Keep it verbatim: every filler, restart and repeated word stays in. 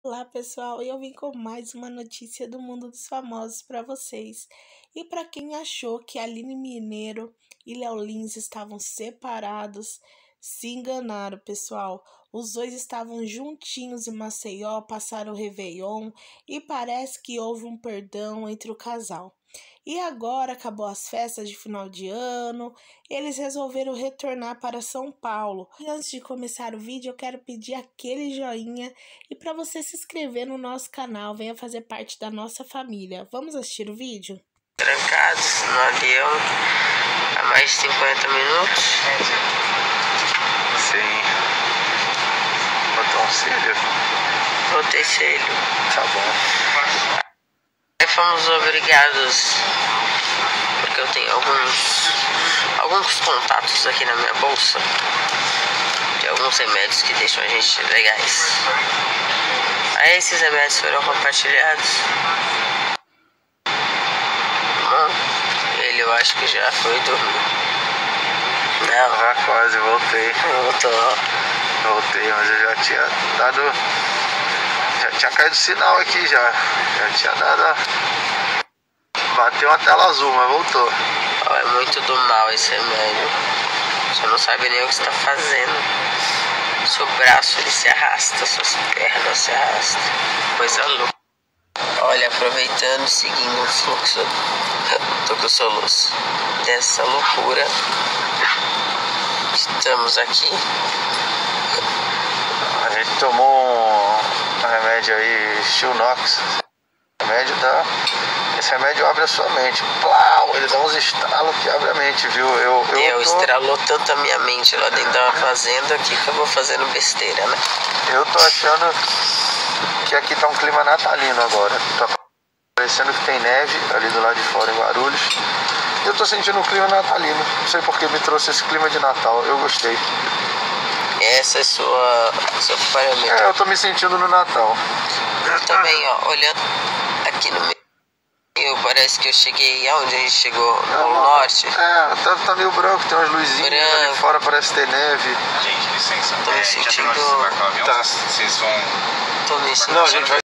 Olá pessoal, eu vim com mais uma notícia do mundo dos famosos para vocês. E para quem achou que Aline Mineiro e Léo Lins estavam separados, se enganaram, pessoal. Os dois estavam juntinhos em Maceió, passaram o Réveillon e parece que houve um perdão entre o casal. E agora acabou as festas de final de ano, eles resolveram retornar para São Paulo. E antes de começar o vídeo, eu quero pedir aquele joinha e para você se inscrever no nosso canal, venha fazer parte da nossa família. Vamos assistir o vídeo? Trancados no avião há mais de cinquenta minutos. Sim. Botou um cílio? Botei cílio. Tá bom. Aí fomos obrigados, porque eu tenho alguns alguns contatos aqui na minha bolsa de alguns remédios que deixam a gente legais. Aí esses remédios foram compartilhados. Bom, ele eu acho que já foi dormir. Não, Já quase voltei. voltou. Voltei, mas eu já tinha dado. Já tinha caído o sinal aqui já. Já tinha dado. Bateu uma tela azul, mas voltou. Oh, é muito do mal esse remédio. Você não sabe nem o que está fazendo. Seu braço ele se arrasta, suas pernas se arrastam. Coisa louca. Olha, aproveitando, seguindo o fluxo do soluço dessa loucura, estamos aqui. A gente tomou um remédio aí, Stilnox. Remédio dá. Esse remédio abre a sua mente. Plau! Ele dá uns estalos que abre a mente, viu? Eu, eu, Eu tô... estralou tanto a minha mente lá dentro da fazenda que acabou fazendo besteira, né? Eu tô achando que aqui tá um clima natalino agora. Tá parecendo que tem neve ali do lado de fora em Guarulhos. Eu tô sentindo um clima natalino. Não sei porque me trouxe esse clima de Natal. Eu gostei. Essa é sua seu parâmetro. É, eu tô me sentindo no Natal. Eu também, ó, olhando aqui no meio, parece que eu cheguei aonde a gente chegou, no norte. É, tá, tá meio branco, tem umas luzinhas Branco. ali fora, parece ter neve. Gente, licença. Tô me É, já sentindo- terminou de desembarcar o avião? Tá. Vocês vão... Tô me sentindo. Não, a gente vai